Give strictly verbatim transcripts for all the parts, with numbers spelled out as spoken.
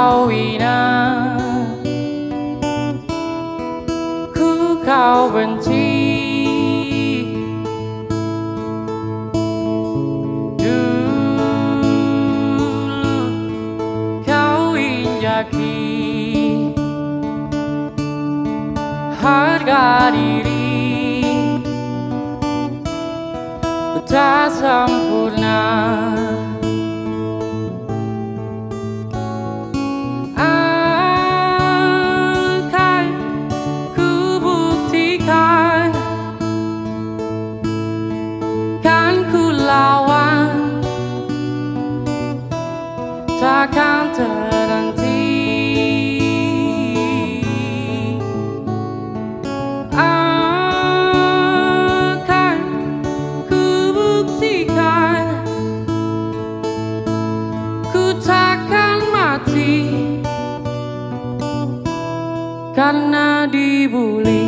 kau hina, ku kau benci. Harga diri ku tak sempurna, akan ku buktikan, kan ku lawan, takkan terhenti. Karena dibully.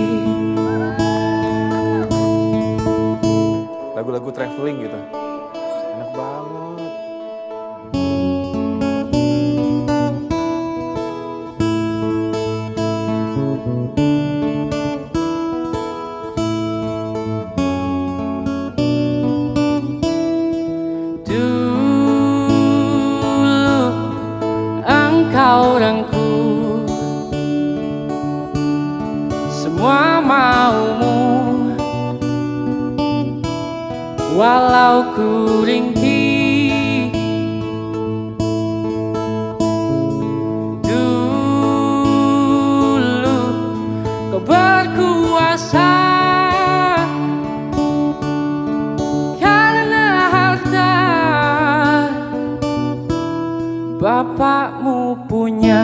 Lagu-lagu traveling gitu, enak banget. Dulu engkau dan ku, semua maumu, walau ku ringkih. Dulu kau berkuasa karena harta, bapakmu punya.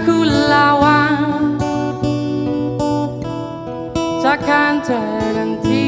Takkan terhenti.